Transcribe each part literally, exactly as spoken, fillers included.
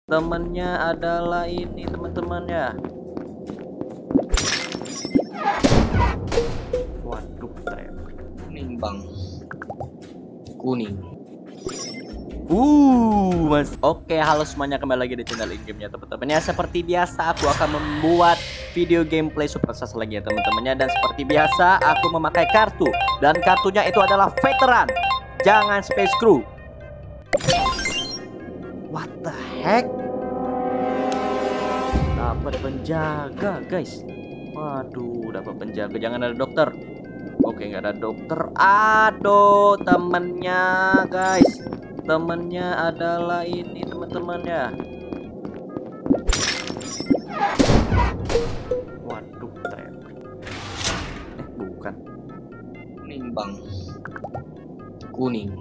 Temennya adalah ini teman-temannya. Waduh, trap. Kuning bang. Kuning. Uh, mas. Oke, halo semuanya, kembali lagi di channel in-game-nya teman-teman. Ya, seperti biasa aku akan membuat video gameplay Super Sas lagi ya teman-temannya. Dan seperti biasa aku memakai kartu, dan kartunya itu adalah veteran. Jangan space crew. What the heck? Dapat penjaga, guys. Waduh, dapat penjaga. Jangan ada dokter. Oke, nggak ada dokter. Aduh, temennya, guys. Temennya adalah ini teman-temannya. Waduh, trap. Eh, bukan. Kuning bang. Kuning.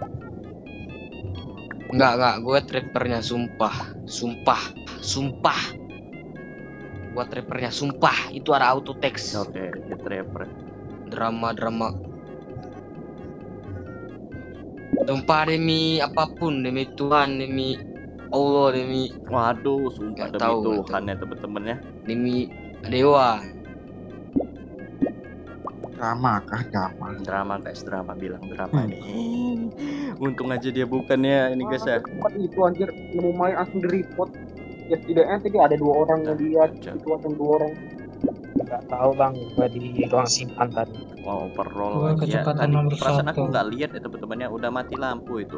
Enggak enggak, gue trappernya sumpah, sumpah, sumpah. Gue trappernya sumpah. Itu ada auto text. Oke, dia trapper. Drama-drama. Sumpah demi apapun, demi Tuhan, demi Allah, demi Waduh, sumpah Nggak demi tahu, nggak Tuhan ya teman-temannya. demi dewa. Drama kah drama? Drama, guys, drama, bilang drama nih. Untung aja dia bukan ya ini, guys ya. Tempat itu anjir, nemu main langsung di report. Ya setidaknya tadi ada dua orang yang lihat, itu ada dua orang. Nggak tahu bang, gua di ruang simpan tadi. Wow, overroll Gua lagi ya. kecepatan Tadi nomor perasaan aku satu. nggak lihat ya teman-temannya, udah mati lampu itu.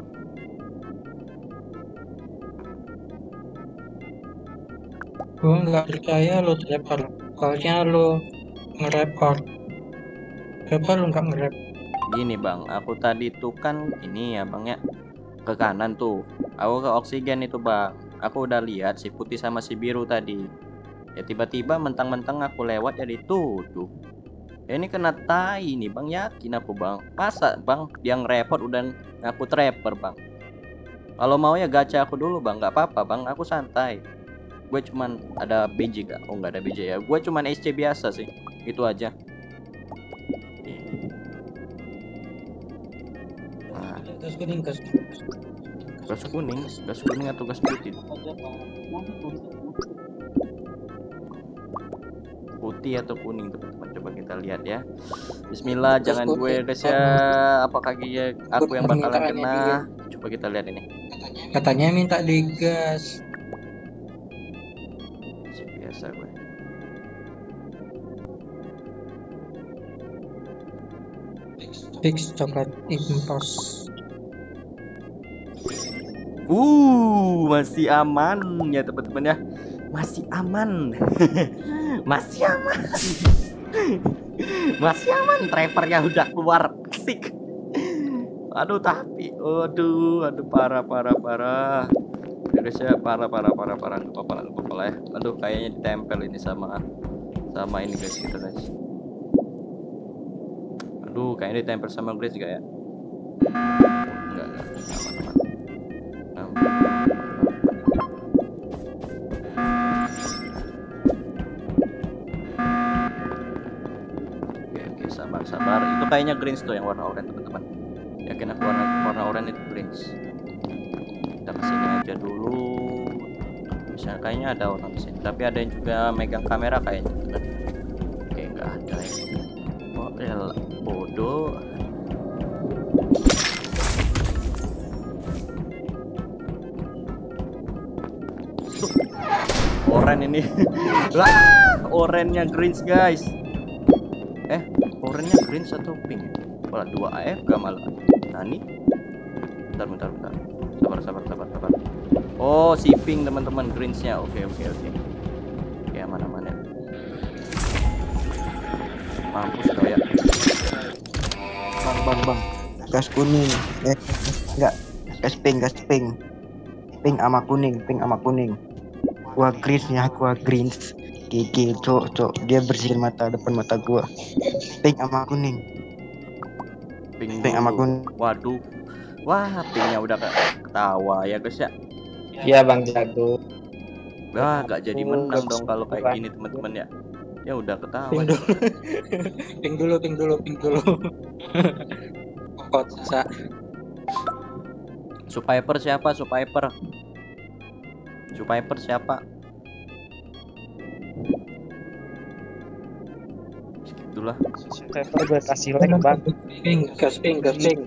Gua nggak percaya lo trapper, soalnya lo nge-report. Kenapa lo nggak nge-rep? Gini bang, aku tadi tuh kan ini ya bang ya, ke kanan tuh. Aku ke oksigen itu bang. Aku udah lihat si putih sama si biru tadi. Ya tiba-tiba mentang-mentang aku lewat ya dituduh. Ya ini kena tai nih bang, yakin aku bang. Masa bang dia nge-report udah ngaku trapper bang. Kalau mau ya gacha aku dulu bang, nggak apa-apa bang, aku santai. Gue cuman ada B J gak? Oh nggak ada B J ya. Gue cuman S C biasa sih, itu aja. Nah, Gas kuning, gas gas kuning, gas kuning atau gas putih? Putih atau kuning teman-teman, coba kita lihat ya. Bismillah, Gas jangan gue putih. guys ya. Apakah dia aku yang bakalan Permintaannya kena? Coba kita lihat ini. Katanya minta digas. Biasa gue. Fix coklat impos. Uh, masih aman ya teman-teman ya. Masih aman. Masih aman. Masih aman, trappernya udah keluar. Asik. Aduh tapi, aduh, aduh parah parah parah. Ya guys ya, parah parah parah parah, nggak apa-apa lah, nggak apa-apa lah ya. Aduh kayaknya ditempel ini sama sama ini guys kita guys. Aduh kayaknya ditempel sama Grace juga ya. Enggak enggak, aman aman. Oke oke, sabar sabar. Itu kayaknya greens tuh yang warna oranye teman-teman. Yakin aku warna warna oranye itu greens. Kita kesini aja dulu. Bisa kayaknya ada orang di sini, tapi ada yang juga megang kamera kayaknya teman. Oke nggak ada ya. Oh elah, bodoh. Oren ini. Lah, orennya greens guys. Eh, orennya greens atau pink? Malah dua A F K malah. Nani? Bentar, bentar, bentar. Sabar, sabar, sabar, sabar. Oh, si pink teman-teman, greensnya. Oke, oke, oke. Oke, aman, aman ya. Mampus kau ya. Bang bang bang. Gas kuning. Eh enggak. Gas pink, gas pink. Pink sama kuning, pink sama kuning. Gua greensnya, gua greens. Gigi cok cok dia bersihin mata depan mata gua. Pink sama kuning. Pink, Pink sama dulu. kuning. Waduh. Wah, pinknya udah ketawa ya guys ya. Iya bang jago. Wah, gak jadi Oh, menang gak dong kalau kayak bukan. gini teman-teman ya. Ya udah ketawa. Ping dulu. Ping dulu, ping dulu, ping dulu. Kok sa? Supiper siapa? Supiper. Survivor siapa? Skip dulu lah. Survivor gue kasih like bang. Ping, gas ping, gas ping.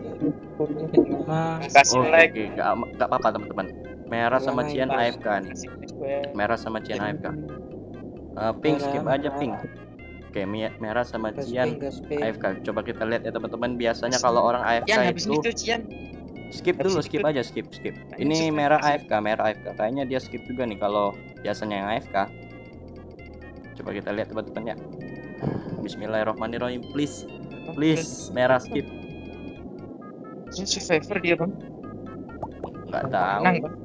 Kasih Oke like. oke, gak, gak apa-apa teman-teman. Merah sama Ulangan, Cian Bang. A F K nih. Kasih like gue. Merah sama Cian A F K. Uh, pink skip Merah, aja merah. pink. Oke, mi- merah sama Gas Cian ping, gas ping. A F K. Coba kita lihat ya teman-teman. Biasanya kalau orang A F K Cian habis itu itu Cian. skip habis dulu, itu- skip aja, skip skip. Kayaknya Ini skip, merah skip. A F K, merah A F K. Kayaknya dia skip juga nih kalau biasanya yang A F K. Coba kita lihat teman-teman ya. Bismillahirrahmanirrahim. Please, please merah skip. Ini survivor dia bang. Nggak tahu. Menang bang.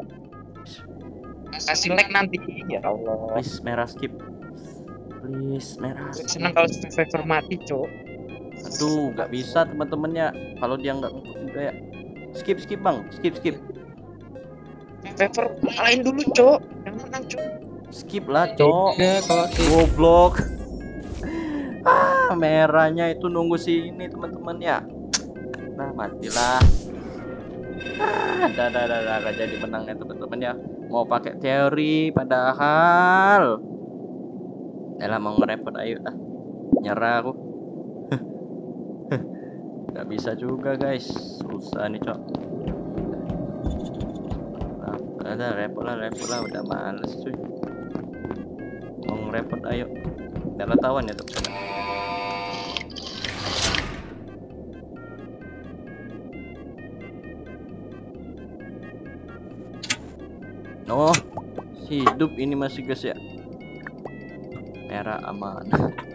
Kasih like nanti. Ya Allah. Please merah skip. Please merah. Gue Skip. seneng kalau survivor mati cok. Aduh, nggak bisa teman-temannya. Kalau dia nggak ngikut juga ya. Skip skip bang, skip skip. Survivor kalahin dulu cok. Yang menang cok. Skip lah cok. Ya, kalau si Goblok. Ah, merahnya itu nunggu sini teman-teman ya. Nah, matilah. Ah, dah dah dah dah gak jadi menangnya teman-teman ya. Mau pakai teori padahal. Elah mau ngerepot, ayo dah. Nyerah aku. Gak bisa juga guys. Susah nih cok. Nah, ada repot lah, repot lah, udah males cuy. Mau ngerepot ayo. Udah ketahuan ya teman-teman. Oh, hidup ini masih guys ya. Merah aman.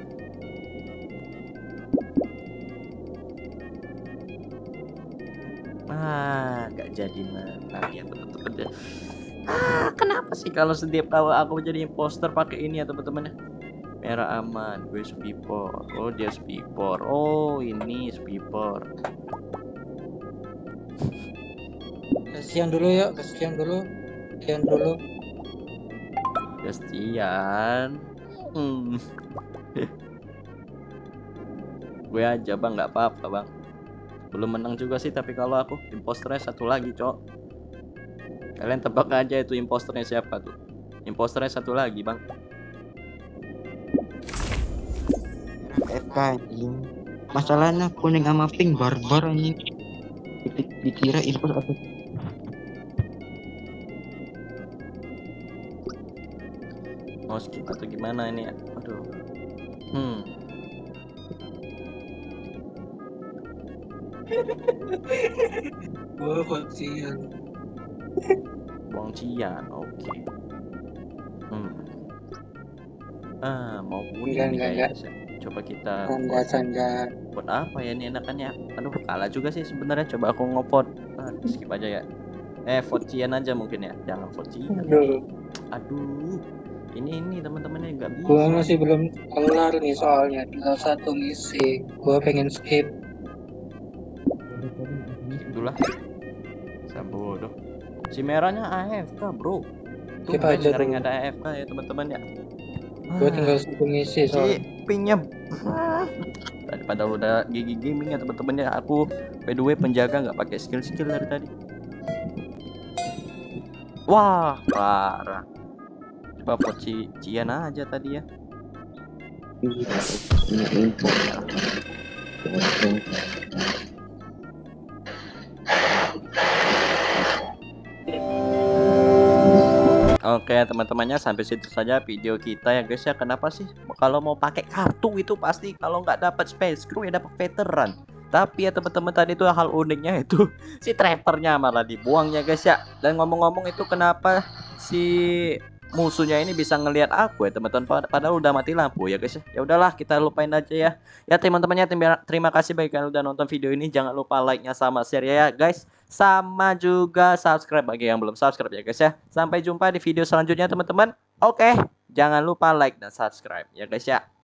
Ah, gak jadi menang ya teman-teman ya. Ah, kenapa sih kalau setiap kali aku jadi imposter pakai ini ya teman-teman ya? Merah aman, gue spipor. Oh, dia spipor. Oh, ini spipor. kasihan dulu yuk, kasihan dulu. Kasihan dulu. Kasian. Hmm. Gue aja bang, nggak apa-apa bang. Belum menang juga sih, tapi kalau aku imposternya satu lagi cok. Kalian tebak aja itu imposternya siapa tuh. Imposternya satu lagi bang. A F K anjing. Masalahnya kuning sama pink barbar anjing. Di- Dikira info apa? Mau skip atau gimana ini ya? Aduh. Hmm. Gua kasihan. Buang Cian, oke. Hmm. Ah, mau kuning Enggak, nih enggak, kayaknya. Coba kita Canda, canda. vote apa ya ini enakannya? Aduh, kalah juga sih sebenarnya. Coba aku ngevote. Ah, skip aja ya. Eh, vote Cian aja mungkin ya. Jangan vote Cian. Aduh, Aduh. Ini ini teman-temannya nggak bisa. gua masih belum kelar nih soalnya. Tinggal satu misi. Gua pengen skip. Skip dulu lah. Saya bodoh. Si merahnya A F K, bro. Tuh Skip kan aja sering dulu. ada A F K ya teman-teman ya. Gua Ah. tinggal satu misi Si soalnya. pingnya daripada udah gigi gaming ya teman-teman ya, aku by the way penjaga nggak pakai skill-skill dari tadi. Wah, parah. Coba vote si Cian aja tadi ya. Oke teman-temannya, sampai situ saja video kita ya guys ya. Kenapa sih kalau mau pakai kartu itu pasti kalau nggak dapat space crew ya dapat veteran. Tapi ya teman-teman, tadi itu hal uniknya itu si trappernya malah dibuang ya guys ya. Dan ngomong-ngomong itu kenapa si musuhnya ini bisa ngelihat aku ya teman-teman, pad- padahal udah mati lampu ya guys ya. Ya udahlah, kita lupain aja ya. Ya teman-temannya, terima- terima kasih bagi kalian udah nonton video ini. Jangan lupa like-nya sama share ya guys. Sama juga subscribe bagi yang belum subscribe ya guys ya. Sampai jumpa di video selanjutnya teman-teman. Oke, jangan lupa like dan subscribe ya guys ya.